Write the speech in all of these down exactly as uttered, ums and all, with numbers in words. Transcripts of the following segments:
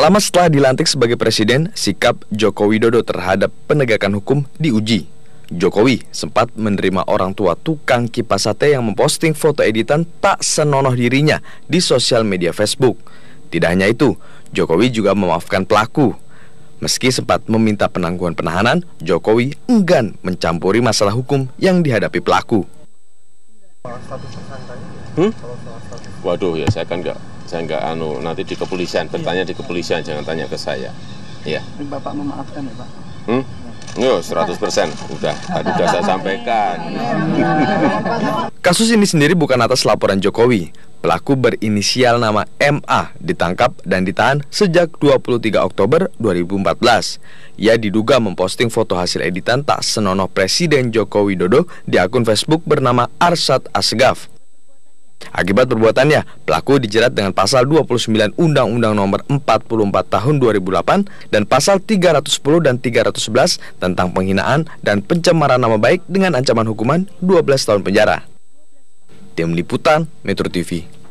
Tak lama setelah dilantik sebagai presiden, sikap Joko Widodo terhadap penegakan hukum diuji. Jokowi sempat menerima orang tua tukang kipas sate yang memposting foto editan tak senonoh dirinya di sosial media Facebook. Tidak hanya itu, Jokowi juga memaafkan pelaku. Meski sempat meminta penangguhan penahanan, Jokowi enggan mencampuri masalah hukum yang dihadapi pelaku. Hmm? Waduh ya, saya kan nggak, saya nggak anu nanti di kepolisian, bertanya di kepolisian, jangan tanya ke saya. Ya. Bapak memaafkan ya Pak? Hmm? Yo, seratus persen udah, tadi udah saya sampaikan. Kasus ini sendiri bukan atas laporan Jokowi. Pelaku berinisial nama M A ditangkap dan ditahan sejak dua puluh tiga Oktober dua ribu empat belas. Ia diduga memposting foto hasil editan tak senonoh Presiden Joko Widodo di akun Facebook bernama Arsyad Assegaf. Akibat perbuatannya, pelaku dijerat dengan pasal dua puluh sembilan Undang-Undang Nomor empat puluh empat Tahun dua ribu delapan dan pasal tiga ratus sepuluh dan tiga ratus sebelas tentang penghinaan dan pencemaran nama baik dengan ancaman hukuman dua belas tahun penjara. Tim Liputan Metro T V.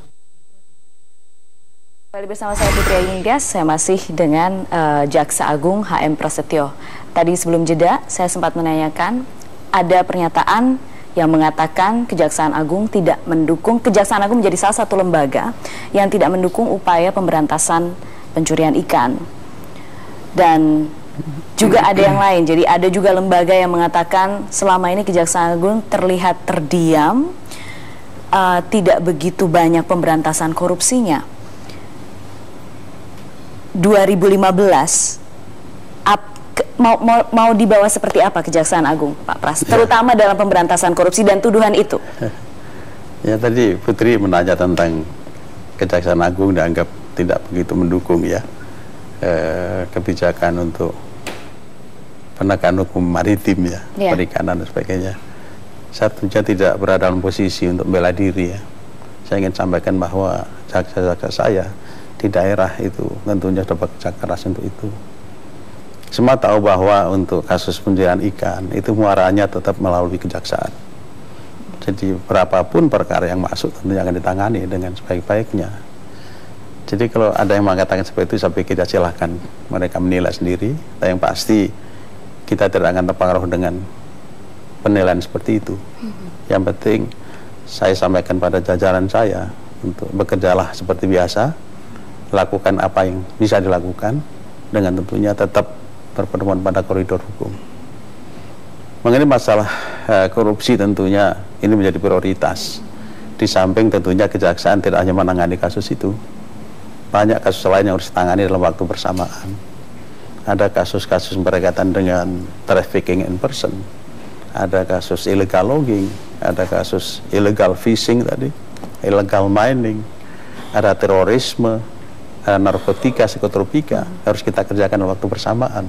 Kembali bersama saya Putri Ayunintias, saya masih dengan uh, Jaksa Agung H M Prasetyo. Tadi sebelum jeda, saya sempat menanyakan ada pernyataan yang mengatakan Kejaksaan Agung tidak mendukung, Kejaksaan Agung menjadi salah satu lembaga yang tidak mendukung upaya pemberantasan pencurian ikan. Dan juga ada yang lain, jadi ada juga lembaga yang mengatakan selama ini Kejaksaan Agung terlihat terdiam, uh, tidak begitu banyak pemberantasan korupsinya. dua ribu lima belas, ap, ke, mau, mau, mau dibawa seperti apa Kejaksaan Agung, Pak Pras, terutama dalam pemberantasan korupsi dan tuduhan itu? Ya, tadi Putri menanya tentang Kejaksaan Agung dianggap tidak begitu mendukung ya eh, kebijakan untuk penegakan hukum maritim ya, ya. Perikanan dan sebagainya. Saya tentunya tidak berada dalam posisi untuk bela diri ya. Saya ingin sampaikan bahwa jaksa-jaksa saya di daerah itu tentunya sudah bekerja keras untuk itu. Semua tahu bahwa untuk kasus pencurian ikan itu muaranya tetap melalui kejaksaan. Jadi berapapun perkara yang masuk tentunya akan ditangani dengan sebaik-baiknya. Jadi kalau ada yang mengatakan seperti itu, saya pikir kita silahkan mereka menilai sendiri. Tapi yang pasti kita tidak akan terpengaruh dengan penilaian seperti itu. Mm-hmm. Yang penting saya sampaikan pada jajaran saya untuk bekerjalah seperti biasa, lakukan apa yang bisa dilakukan dengan tentunya tetap berpedoman pada koridor hukum. Mengenai masalah uh, korupsi tentunya ini menjadi prioritas. Di samping tentunya kejaksaan tidak hanya menangani kasus itu, banyak kasus lain yang harus ditangani dalam waktu bersamaan. Ada kasus-kasus berkaitan dengan trafficking in person, ada kasus illegal logging, ada kasus illegal fishing tadi, illegal mining, ada terorisme, ada narkotika, psikotropika, harus kita kerjakan dalam waktu bersamaan.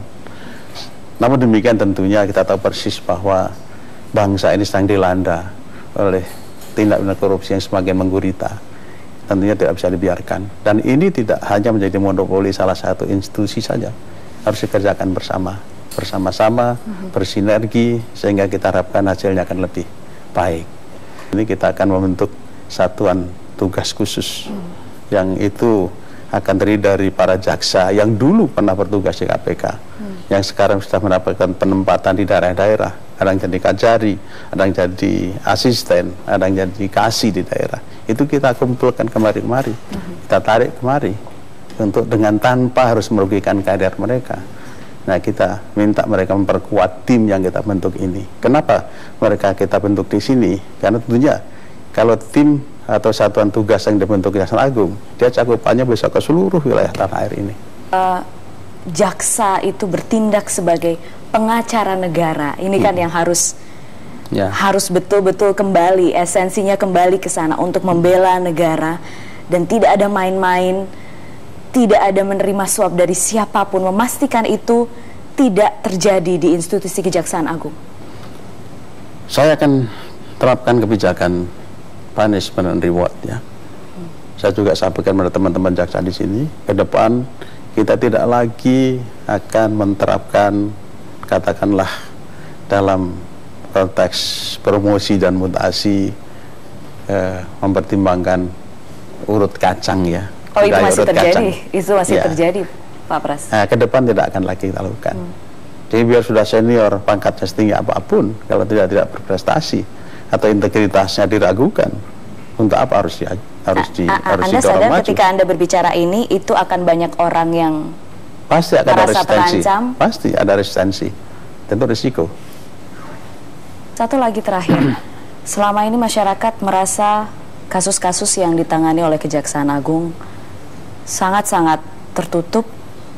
Namun demikian tentunya kita tahu persis bahwa bangsa ini sedang dilanda oleh tindak pidana korupsi yang semakin menggurita. Tentunya tidak bisa dibiarkan. Dan ini tidak hanya menjadi monopoli salah satu institusi saja. Harus dikerjakan bersama, bersama-sama, mm-hmm. bersinergi, sehingga kita harapkan hasilnya akan lebih baik. Ini kita akan membentuk satuan tugas khusus, mm. yang itu akan terdiri dari para jaksa yang dulu pernah bertugas di K P K, hmm. yang sekarang sudah mendapatkan penempatan di daerah-daerah. Ada yang jadi kajari, ada yang jadi asisten, ada yang jadi kasih di daerah. Itu kita kumpulkan kemari-kemari, hmm. kita tarik kemari untuk dengan tanpa harus merugikan kader mereka. Nah, kita minta mereka memperkuat tim yang kita bentuk ini. Kenapa mereka kita bentuk di sini? Karena tentunya kalau tim atau satuan tugas yang dibentuk Kejaksaan Agung, dia cakupannya bisa ke seluruh wilayah tanah air ini. Uh, jaksa itu bertindak sebagai pengacara negara, ini hmm. kan yang harus ya. harus betul-betul kembali, esensinya kembali ke sana untuk membela negara, dan tidak ada main-main, tidak ada menerima suap dari siapapun, memastikan itu tidak terjadi di institusi Kejaksaan Agung. Saya akan terapkan kebijakan punishment and reward ya. Hmm. Saya juga sampaikan pada teman-teman jaksa di sini, ke depan kita tidak lagi akan menerapkan katakanlah dalam konteks promosi dan mutasi eh, mempertimbangkan urut kacang ya. Oh, itu masih terjadi. Kacang. Itu masih ya. terjadi. Pak Pras? Nah, ke depan tidak akan lagi kita lakukan. Hmm. Jadi biar sudah senior, pangkatnya setinggi apapun, kalau tidak tidak berprestasi atau integritasnya diragukan, untuk apa harus di, harus di, A harus Anda didorong sadar maju? ketika Anda berbicara ini, itu akan banyak orang yang pasti akan ada resistensi. terancam. Pasti ada resistensi. Tentu risiko. Satu lagi terakhir, selama ini masyarakat merasa kasus-kasus yang ditangani oleh Kejaksaan Agung sangat-sangat tertutup.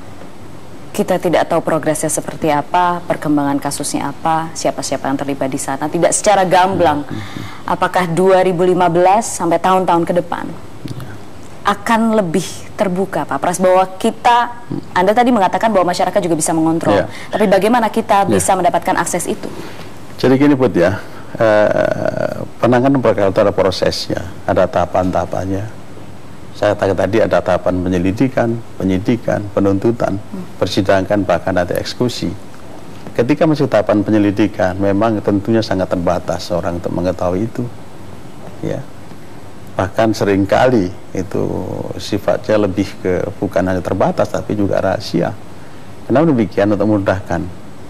Kita tidak tahu progresnya seperti apa, perkembangan kasusnya apa, siapa-siapa yang terlibat di sana. Tidak secara gamblang, apakah dua ribu lima belas sampai tahun-tahun ke depan akan lebih terbuka, Pak Pras, bahwa kita, Anda tadi mengatakan bahwa masyarakat juga bisa mengontrol, yeah. tapi bagaimana kita yeah. bisa mendapatkan akses itu? Jadi gini Put ya, eh, penanganan perkara itu ada prosesnya, ada tahapan-tahapannya. Saya katakan tadi ada tahapan penyelidikan, penyidikan, penuntutan, hmm. persidangan, bahkan ada eksekusi. Ketika masih tahapan penyelidikan, memang tentunya sangat terbatas orang untuk mengetahui itu. Ya, bahkan seringkali itu sifatnya lebih ke bukan hanya terbatas, tapi juga rahasia. Kenapa demikian? Untuk memudahkan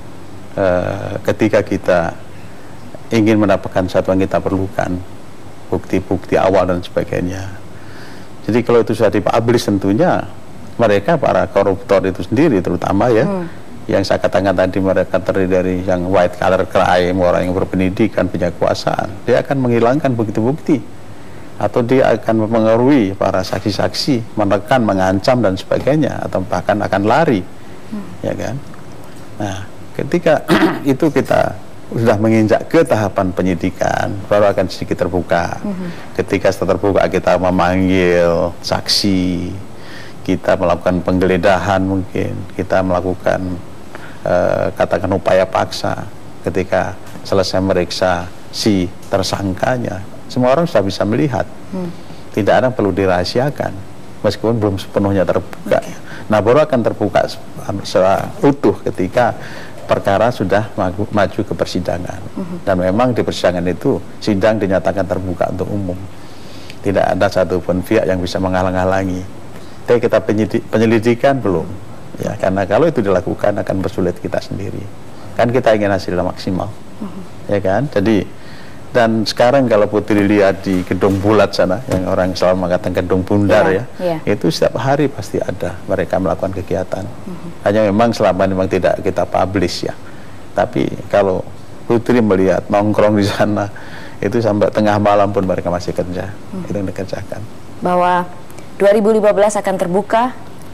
uh, ketika kita ingin mendapatkan satu yang kita perlukan, bukti-bukti awal dan sebagainya. Jadi kalau itu sudah dipublish, tentunya mereka para koruptor itu sendiri terutama ya, hmm. yang saya katakan tadi mereka terdiri dari yang white collar crime, orang yang berpendidikan, punya kekuasaan, dia akan menghilangkan bukti-bukti atau dia akan mempengaruhi para saksi-saksi, menekan, mengancam dan sebagainya, atau bahkan akan lari, hmm. ya kan? Nah, ketika itu kita sudah menginjak ke tahapan penyidikan, baru akan sedikit terbuka. Mm-hmm. Ketika setelah terbuka, kita memanggil saksi, kita melakukan penggeledahan mungkin, kita melakukan uh, katakan upaya paksa. Ketika selesai meriksa si tersangkanya, semua orang sudah bisa melihat. Mm. Tidak ada yang perlu dirahasiakan, meskipun belum sepenuhnya terbuka. Okay. Nah, baru akan terbuka secara utuh ketika perkara sudah maju, maju ke persidangan. Uh-huh. Dan memang di persidangan itu sidang dinyatakan terbuka untuk umum. Tidak ada satupun pihak yang bisa menghalang-halangi. Tapi kita penyidik, penyelidikan belum. Ya, karena kalau itu dilakukan akan bersulit kita sendiri. Kan kita ingin hasilnya maksimal. Uh-huh. Ya kan? Jadi dan sekarang kalau Putri lihat di gedung bulat sana, yang orang selalu mengatakan gedung bundar yeah, ya, yeah. itu setiap hari pasti ada mereka melakukan kegiatan. Uh-huh. Hanya memang selama memang tidak kita publish ya. Tapi kalau Putri melihat nongkrong di sana, itu sampai tengah malam pun mereka masih kerja. Uh-huh. Itu yang dikerjakan. Bahwa dua ribu lima belas akan terbuka,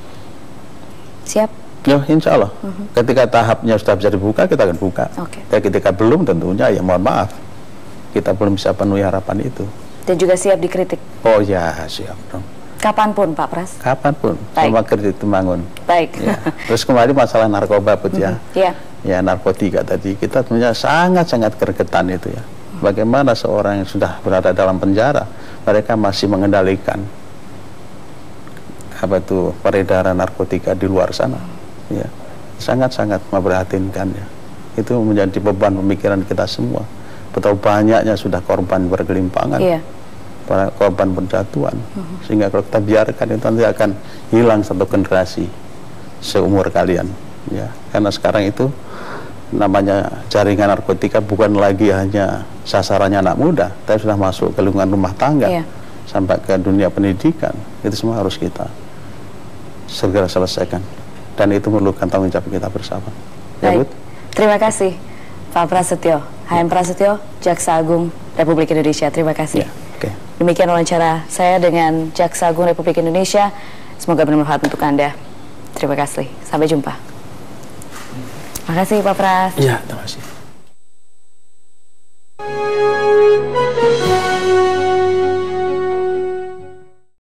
siap? Ya, insya Allah. Uh-huh. Ketika tahapnya sudah bisa dibuka, kita akan buka. Okay. Dan ketika belum, tentunya ya mohon maaf, kita belum bisa penuhi harapan itu. Dan juga siap dikritik? Oh ya, siap dong. Kapanpun Pak Pras? Kapanpun, sama kritik Temanggung. Baik. Ya. Terus kemarin masalah narkoba, Put ya. Mm-hmm. yeah. Ya, narkotika tadi, kita tentunya sangat-sangat gregetan itu ya. Bagaimana seorang yang sudah berada dalam penjara, mereka masih mengendalikan apa itu peredaran narkotika di luar sana. Ya, sangat-sangat memprihatinkan ya. Itu menjadi beban pemikiran kita semua. Betapa banyaknya sudah korban bergelimpangan. Yeah. Para korban penjatuhan, uh-huh. sehingga kalau kita biarkan itu nanti akan hilang satu generasi seumur kalian, ya. Karena sekarang itu namanya jaringan narkotika bukan lagi hanya sasarannya anak muda, tapi sudah masuk ke lingkungan rumah tangga, yeah. sampai ke dunia pendidikan. Itu semua harus kita segera selesaikan, dan itu memerlukan tanggung jawab kita bersama. Ya, Bud? Terima kasih Pak Prasetyo, H M Prasetyo, Jaksa Agung Republik Indonesia. Terima kasih. Yeah. Okay. Demikian wawancara saya dengan Jaksa Agung Republik Indonesia. Semoga bermanfaat untuk Anda. Terima kasih. Sampai jumpa. Terima kasih Pak Pras. Iya, terima kasih.